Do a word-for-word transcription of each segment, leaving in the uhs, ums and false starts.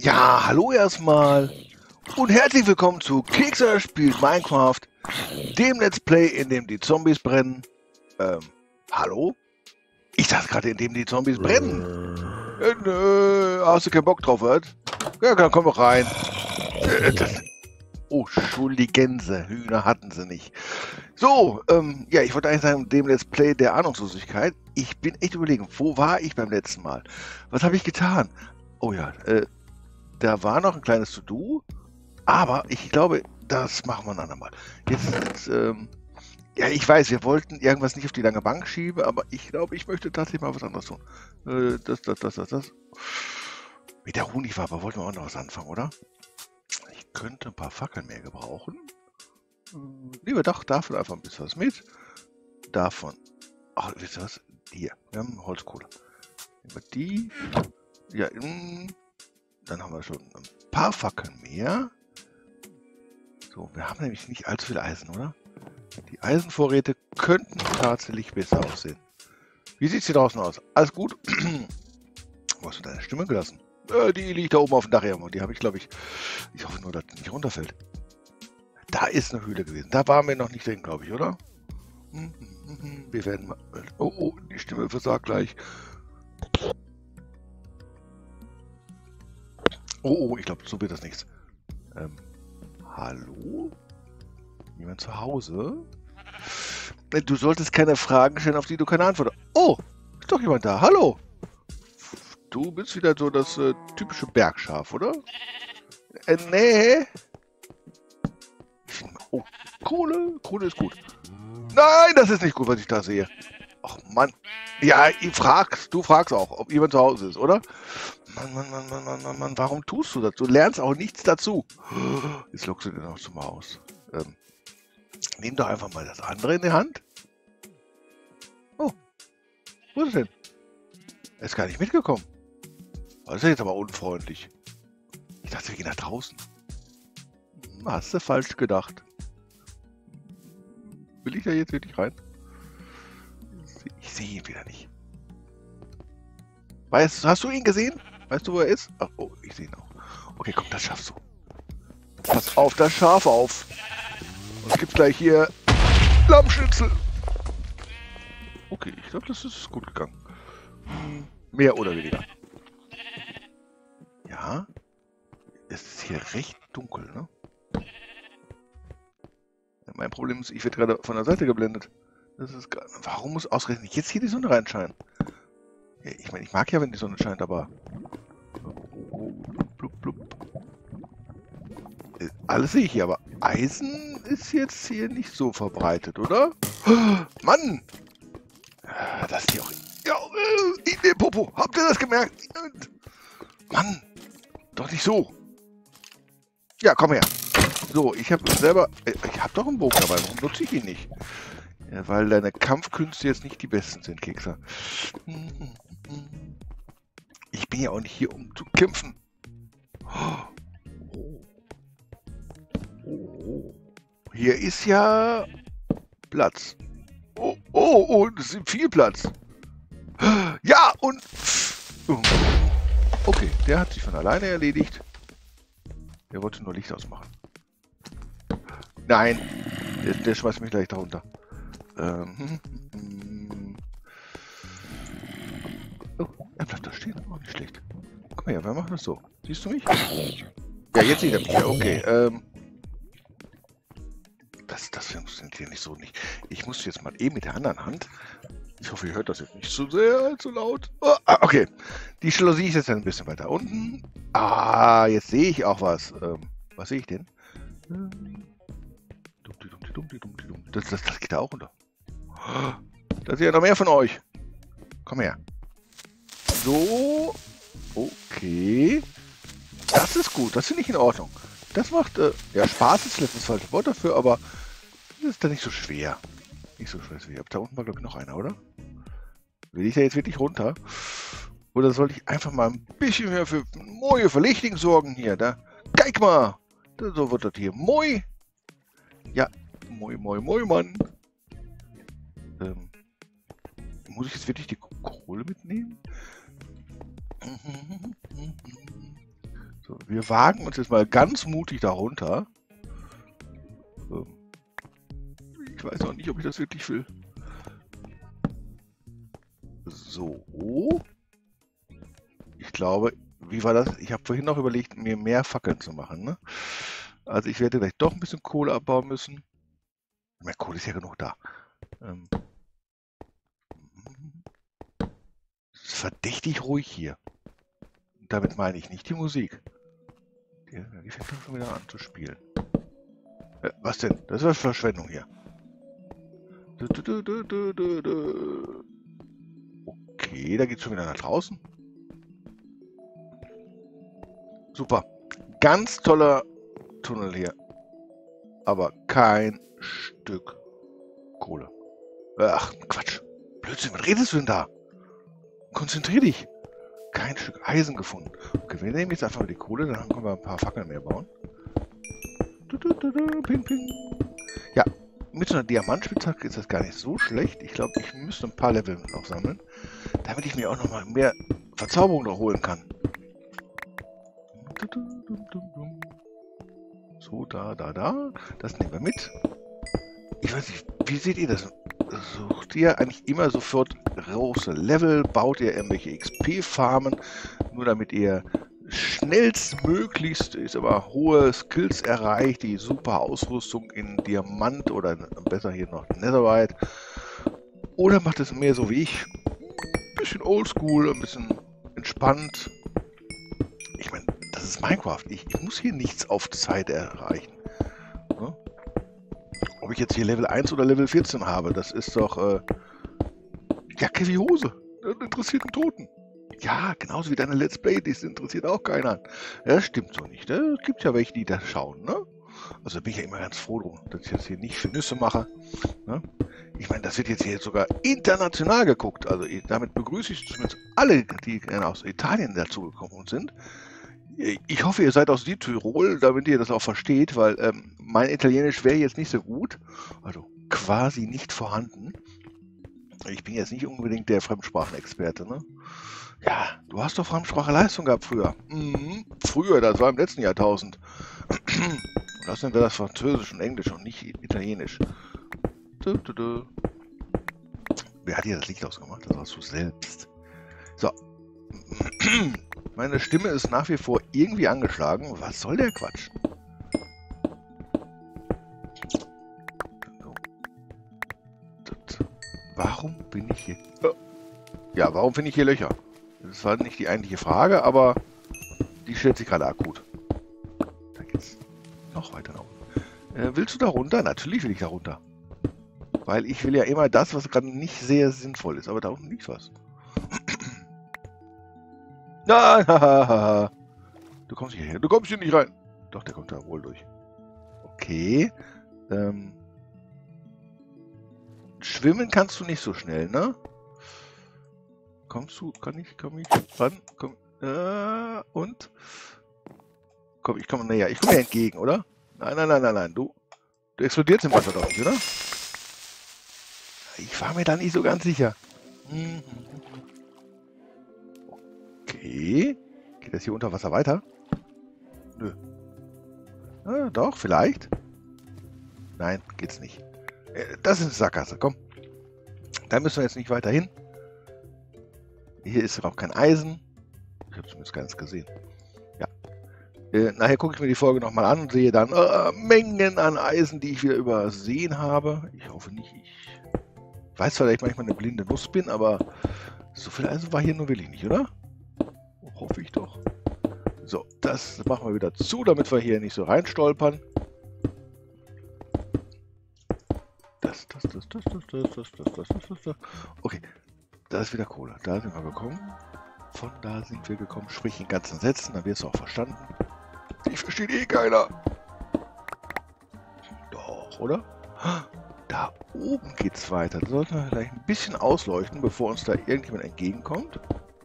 Ja, hallo erstmal und herzlich willkommen zu Kekser spielt Minecraft, dem Let's Play, in dem die Zombies brennen. Ähm, hallo? Ich dachte gerade, in dem die Zombies brennen. Äh, nö, hast du keinen Bock drauf, was? Ja, dann komm doch rein. Äh, das, oh, Schuldigänse, Hühner hatten sie nicht. So, ähm, ja, ich wollte eigentlich sagen, dem Let's Play der Ahnungslosigkeit. Ich bin echt überlegen, wo war ich beim letzten Mal? Was habe ich getan? Oh ja, äh, da war noch ein kleines To-Do, aber ich glaube, das machen wir ein andermal. Jetzt, jetzt ähm, ja, ich weiß, wir wollten irgendwas nicht auf die lange Bank schieben, aber ich glaube, ich möchte tatsächlich mal was anderes tun. Äh, das, das, das, das, das. Mit der Honigwabe wollten wir auch noch was anfangen, oder? Ich könnte ein paar Fackeln mehr gebrauchen. Äh, Lieber doch, davon einfach ein bisschen was mit. Davon. Ach, wisst ihr was? Hier, wir haben Holzkohle. Nehmen wir die. Ja, mh, dann haben wir schon ein paar Fackeln mehr. So, wir haben nämlich nicht allzu viel Eisen, oder? Die Eisenvorräte könnten tatsächlich besser aussehen. Wie sieht es hier draußen aus? Alles gut? Wo hast du deine Stimme gelassen? Äh, die liegt da oben auf dem Dach irgendwo. Die habe ich, glaube ich... Ich hoffe nur, dass die nicht runterfällt. Da ist eine Höhle gewesen. Da waren wir noch nicht drin, glaube ich, oder? Wir werden mal... Oh, oh, die Stimme versagt gleich. Oh, oh, ich glaube, so wird das nichts. Ähm, hallo? Jemand zu Hause? Du solltest keine Fragen stellen, auf die du keine Antwort hast. Oh, ist doch jemand da. Hallo. Du bist wieder so das äh, typische Bergschaf, oder? Äh, nee. Oh, Kohle. Kohle ist gut. Nein, das ist nicht gut, was ich da sehe. Ach, Mann. Ja, ich fragst, du fragst auch, ob jemand zu Hause ist, oder? Mann, Mann, Mann, Mann, Mann, Mann, Mann, warum tust du das? Du lernst auch nichts dazu. Jetzt lockst du dir noch zum Haus. Ähm, nimm doch einfach mal das andere in die Hand. Oh, wo ist es denn? Er ist gar nicht mitgekommen. Das ist ja jetzt aber unfreundlich. Ich dachte, wir gehen nach draußen. Hast du falsch gedacht. Will ich da jetzt wirklich rein? Ich sehe ihn wieder nicht. Weißt, hast du ihn gesehen? Weißt du, wo er ist? Ach, oh, ich sehe ihn auch. Okay, komm, das schaffst du. Pass auf das Schaf auf. Und gibt's gleich hier Lammschnitzel. Okay, ich glaube, das ist gut gegangen. Hm, mehr oder weniger. Ja. Es ist hier recht dunkel, ne? Mein Problem ist, ich werde gerade von der Seite geblendet. Das ist gar... Warum muss ausgerechnet jetzt hier die Sonne reinscheinen? Ja, ich meine, ich mag ja, wenn die Sonne scheint, aber... Blub, blub. Alles sehe ich hier, aber Eisen ist jetzt hier nicht so verbreitet, oder? Mann! Das ist hier auch... Ja, in den Popo. Habt ihr das gemerkt? Mann! Doch nicht so. Ja, komm her. So, ich habe selber... Ich habe doch einen Bogen dabei. Warum nutze ich ihn nicht? Ja, weil deine Kampfkünste jetzt nicht die besten sind, Kekser. Ich bin ja auch nicht hier, um zu kämpfen. Oh. Oh. Hier ist ja Platz. Oh, oh, oh, das ist viel Platz. Ja, und... Okay, der hat sich von alleine erledigt. Der wollte nur Licht ausmachen. Nein, der, der schmeißt mich gleich darunter. Ähm, oh, er bleibt da stehen. Auch nicht schlecht. Guck mal her, wer macht das so? Siehst du mich? Ja, jetzt sieht er mich. Ja, okay. Ähm, das, das funktioniert hier nicht so nicht. Ich muss jetzt mal eben mit der anderen Hand. Ich hoffe, ihr hört das jetzt nicht so sehr, zu laut. Oh, okay. Die Jalousie ist jetzt ein bisschen weiter unten. Ah, jetzt sehe ich auch was. Ähm, was sehe ich denn? Das, das, das geht da auch runter. Da ist ja noch mehr von euch. Komm her. So. Okay. Das ist gut. Das finde ich in Ordnung. Das macht, äh, ja, Spaß ist letztens falsches Wort dafür, aber das ist da nicht so schwer. Nicht so schwer. Da unten war, glaube ich, noch einer, oder? Will ich da jetzt wirklich runter? Oder soll ich einfach mal ein bisschen mehr für neue Verlichtung sorgen hier? Da, guck mal! Da, so wird das hier. Moi! Ja, moi, moi, moi, Mann! Ähm, muss ich jetzt wirklich die Kohle mitnehmen? So, wir wagen uns jetzt mal ganz mutig darunter. Ähm, ich weiß auch nicht, ob ich das wirklich will. So. Ich glaube, wie war das? Ich habe vorhin noch überlegt, mir mehr Fackeln zu machen. Ne? Also ich werde vielleicht doch ein bisschen Kohle abbauen müssen. Mehr Kohle ist ja genug da. Ähm, es ist verdächtig ruhig hier. Und damit meine ich nicht die Musik. Die, die fängt schon wieder an zu spielen. Äh, was denn? Das ist Verschwendung hier. Du, du, du, du, du, du. Okay, da geht es schon wieder nach draußen. Super. Ganz toller Tunnel hier. Aber kein Stück Kohle. Ach, Quatsch. Blödsinn, was redest du denn da? Konzentrier dich. Kein Stück Eisen gefunden. Okay, wir nehmen jetzt einfach mal die Kohle, dann können wir ein paar Fackeln mehr bauen. Du, du, du, du, ping, ping. Ja, mit so einer Diamantspitzhacke ist das gar nicht so schlecht. Ich glaube, ich müsste ein paar Level noch sammeln, damit ich mir auch noch mal mehr Verzauberung noch holen kann. So, da, da, da. Das nehmen wir mit. Ich weiß nicht, wie seht ihr das? Sucht ihr eigentlich immer sofort große Level? Baut ihr irgendwelche X P-Farmen, nur damit ihr schnellstmöglichst, ist aber hohe Skills erreicht, die super Ausrüstung in Diamant oder besser hier noch Netherite? Oder macht es mehr so wie ich? Ein bisschen oldschool, ein bisschen entspannt. Ich meine, das ist Minecraft. Ich, ich muss hier nichts auf Zeit erreichen. Ne? Ob ich jetzt hier Level eins oder Level vierzehn habe, das ist doch äh, Jacke wie Hose. Das interessiert einen Toten. Ja, genauso wie deine Let's Play, das interessiert auch keiner. Ja, das stimmt so nicht. Es gibt ja welche, die da schauen. Ne? Also bin ich ja immer ganz froh drum, dass ich das hier nicht für Nüsse mache. Ne? Ich meine, das wird jetzt hier sogar international geguckt. Also damit begrüße ich zumindest alle, die aus Italien dazugekommen sind. Ich hoffe, ihr seid aus Südtirol, damit ihr das auch versteht, weil ähm, mein Italienisch wäre jetzt nicht so gut, also quasi nicht vorhanden. Ich bin jetzt nicht unbedingt der Fremdsprachenexperte, ne? Ja, du hast doch Fremdspracheleistung gehabt früher. Mhm, früher, das war im letzten Jahrtausend. Und das sind das Französisch und Englisch und nicht Italienisch. Du, du, du. Wer hat hier das Licht ausgemacht? Das warst du selbst. So. Meine Stimme ist nach wie vor irgendwie angeschlagen. Was soll der Quatsch? So. Warum bin ich hier? Ja, warum finde ich hier Löcher? Das war nicht die eigentliche Frage, aber die stellt sich gerade akut. Da geht's noch weiter nach unten. Äh, willst du da runter? Natürlich will ich da runter. Weil ich will ja immer das, was gerade nicht sehr sinnvoll ist. Aber da unten liegt was. Nein, du kommst hierher. Du kommst hier nicht rein. Doch, der kommt da wohl durch. Okay. Ähm. Schwimmen kannst du nicht so schnell, ne? Kommst du? Kann ich? Komm ich ran? Komm. Äh, und? Komm, ich komme näher. Ich komme dir entgegen, oder? Nein, nein, nein, nein, nein. Du, du explodierst im Wasser doch nicht, oder? Ich war mir da nicht so ganz sicher. Hm. Okay. Geht das hier unter Wasser weiter? Nö. Ah, doch, vielleicht. Nein, geht's nicht. Äh, das ist eine Sackgasse, komm. Da müssen wir jetzt nicht weiter hin. Hier ist auch kein Eisen. Ich habe zumindest keins gesehen. Ja. Äh, nachher gucke ich mir die Folge nochmal an und sehe dann äh, Mengen an Eisen, die ich wieder übersehen habe. Ich hoffe nicht. Ich weiß zwar, dass ich manchmal eine blinde Nuss bin, aber so viel Eisen war hier nur will ich nicht, oder? Hoffe ich doch. So, das machen wir wieder zu, damit wir hier nicht so reinstolpern. Das, das, das, das, das, das, das, das, das, das, das. Okay, da ist wieder Kohle. Da sind wir gekommen. Von da sind wir gekommen. Sprich in ganzen Sätzen, dann wird es auch verstanden. Ich verstehe eh keiner. Doch, oder? Da oben geht's weiter. Da sollten wir vielleicht ein bisschen ausleuchten, bevor uns da irgendjemand entgegenkommt.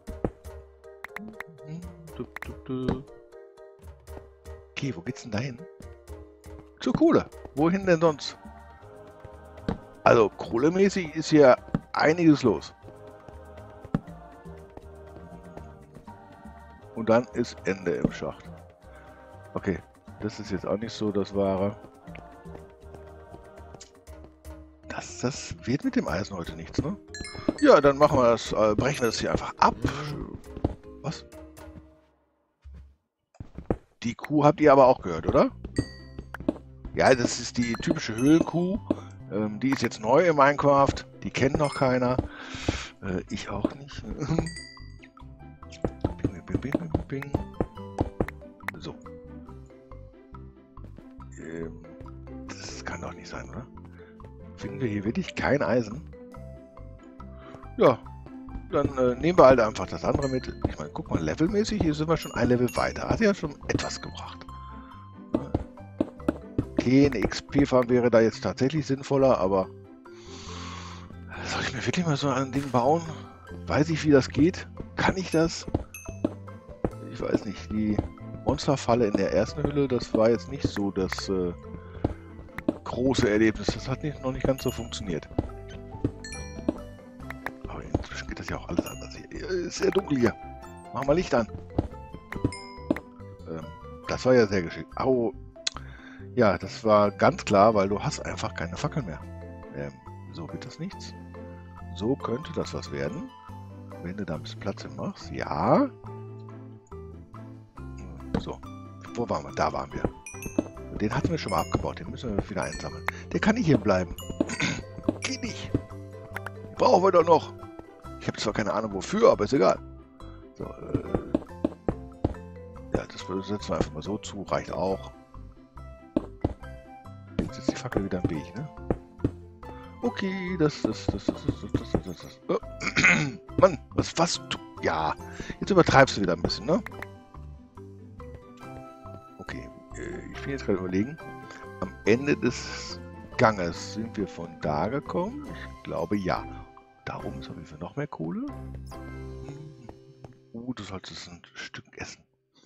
Okay, wo geht's denn da hin? Zur Kohle. Wohin denn sonst? Also, kohlemäßig ist hier einiges los. Und dann ist Ende im Schacht. Okay, das ist jetzt auch nicht so das Wahre. Das, das wird mit dem Eisen heute nichts, ne? Ja, dann machen wir das, äh, brechen wir das hier einfach ab. Was? Die Kuh habt ihr aber auch gehört, oder? Ja, das ist die typische Höhlenkuh. Ähm, die ist jetzt neu in Minecraft. Die kennt noch keiner. Äh, ich auch nicht. Bing, bing, bing, bing, bing. So. Ähm, das kann doch nicht sein, oder? Finden wir hier wirklich kein Eisen? Ja, dann äh, nehmen wir halt einfach das andere mit. Ich meine, guck mal, levelmäßig, hier sind wir schon ein Level weiter. Hat ja schon etwas gebracht. Okay, eine X P-Farm wäre da jetzt tatsächlich sinnvoller, aber soll ich mir wirklich mal so ein Ding bauen? Weiß ich, wie das geht? Kann ich das? Ich weiß nicht. Die Monsterfalle in der ersten Hülle, das war jetzt nicht so das äh, große Erlebnis. Das hat nicht, noch nicht ganz so funktioniert. Aber inzwischen geht das ja auch alles anders hier. Ist sehr dunkel hier. Mach mal Licht an. Ähm, das war ja sehr geschickt. Au. Ja, das war ganz klar, weil du hast einfach keine Fackel mehr. Ähm, so wird das nichts. So könnte das was werden. Wenn du da ein bisschen Platz hin machst. Ja. So. Wo waren wir? Da waren wir. Den hatten wir schon mal abgebaut. Den müssen wir wieder einsammeln. Der kann nicht hier bleiben. Geht nicht. Den brauchen wir doch noch. Ich habe zwar keine Ahnung wofür, aber ist egal. So, äh, ja, das setzen wir einfach mal so zu. Reicht auch. Jetzt ist die Fackel wieder im Weg, ne? Okay, das, das, das, das, das, das, das, das, das. Oh. Mann, was, was, du, ja, jetzt übertreibst du wieder ein bisschen, ne? Okay, ich bin jetzt gerade überlegen, am Ende des Ganges sind wir von da gekommen? Ich glaube, ja. Da oben ist auf jeden Fall noch mehr Kohle. Uh, du solltest ein Stück essen.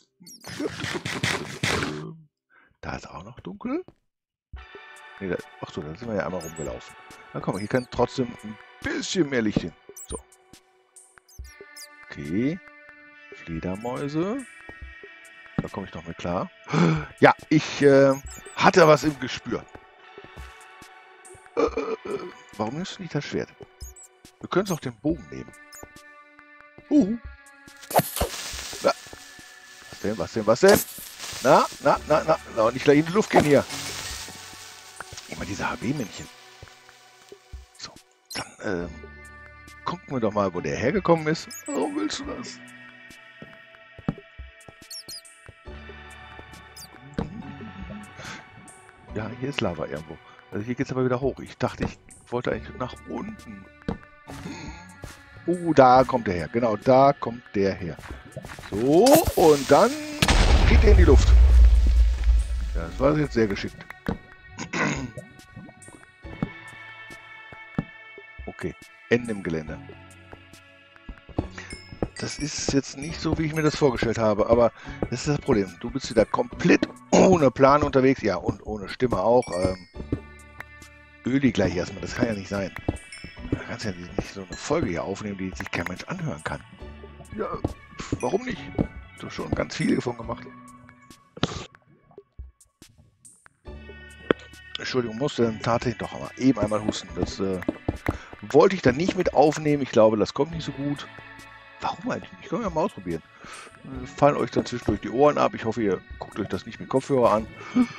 Da ist auch noch dunkel. Nee, da, ach so, da sind wir ja einmal rumgelaufen. Na komm, hier kann trotzdem ein bisschen mehr Licht hin. So. Okay. Fledermäuse. Da komme ich noch mit klar. Ja, ich äh, hatte was im Gespür. Äh, äh, warum nimmst du nicht das Schwert? Wir können es auch den Bogen nehmen. Uh. Na. Was denn, was denn, was denn? Na, na, na, na. na nicht gleich in die Luft gehen hier. Immer diese H B-Männchen. So, dann ähm, gucken wir doch mal, wo der hergekommen ist. Warum willst du das? Ja, hier ist Lava irgendwo. Also hier geht es aber wieder hoch. Ich dachte, ich wollte eigentlich nach unten. Uh, da kommt der her. Genau, da kommt der her. So, und dann geht er in die Luft. Ja, das war jetzt sehr geschickt. Okay, Ende im Gelände. Das ist jetzt nicht so, wie ich mir das vorgestellt habe, aber das ist das Problem. Du bist wieder komplett ohne Plan unterwegs. Ja, und ohne Stimme auch. Ähm, Öli gleich erstmal, das kann ja nicht sein. Da kannst du ja nicht so eine Folge hier aufnehmen, die sich kein Mensch anhören kann. Ja, warum nicht? Du hast schon ganz viele davon gemacht. Entschuldigung, musste dann tatsächlich doch aber eben einmal husten. Das äh, wollte ich dann nicht mit aufnehmen. Ich glaube, das kommt nicht so gut. Warum eigentlich nicht? Können wir mal ausprobieren. Äh, fallen euch dann zwischendurch die Ohren ab. Ich hoffe, ihr guckt euch das nicht mit Kopfhörer an.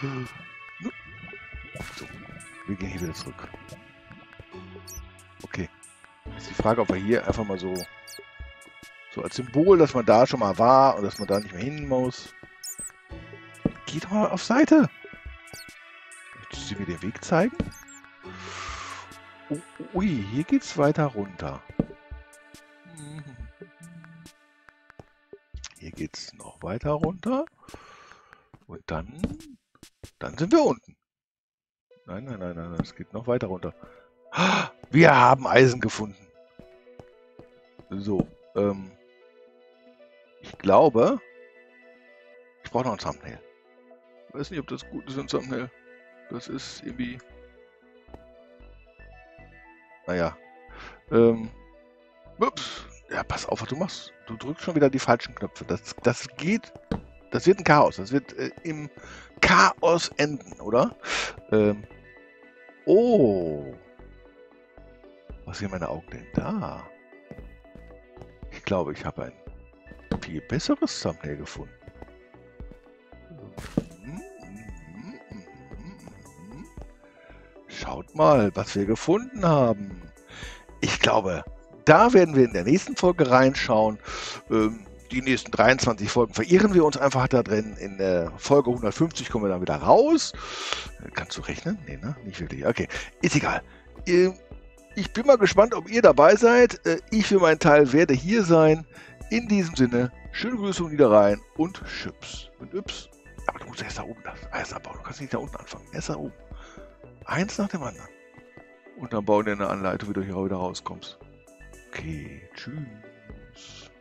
So, wir gehen hier wieder zurück. Okay. Jetzt die Frage, ob wir hier einfach mal so, so als Symbol, dass man da schon mal war und dass man da nicht mehr hin muss. Geht doch mal auf Seite. Möchtest du mir den Weg zeigen? Oh, ui, hier geht's weiter runter. Hier geht's noch weiter runter. Und dann, dann sind wir unten. Nein, nein, nein, nein, es geht noch weiter runter. Wir haben Eisen gefunden. So, ähm, ich glaube, ich brauche noch ein Thumbnail. Ich weiß nicht, ob das gut ist, ein Thumbnail. Das ist irgendwie, naja, ähm, ups. Ja, pass auf, was du machst. Du drückst schon wieder die falschen Knöpfe. Das, das geht, das wird ein Chaos. Das wird äh, im Chaos enden, oder? Ähm, oh. Was sind meine Augen denn da? Ich glaube, ich habe ein viel besseres Thumbnail gefunden. Schaut mal, was wir gefunden haben. Ich glaube, da werden wir in der nächsten Folge reinschauen. Ähm, die nächsten dreiundzwanzig Folgen verirren wir uns einfach da drin. In der Folge hundertfünfzig kommen wir dann wieder raus. Kannst du rechnen? Nee, ne? Nicht wirklich. Okay, ist egal. Ich bin mal gespannt, ob ihr dabei seid. Ich für meinen Teil werde hier sein. In diesem Sinne, schöne Grüße und Niederrhein und Chips. Mit Yps. Aber du musst erst da oben das Eis abbauen. Du kannst nicht da unten anfangen. Erst da oben. Eins nach dem anderen. Und dann bauen wir eine Anleitung, wie du hier wieder rauskommst. Okay, tschüss.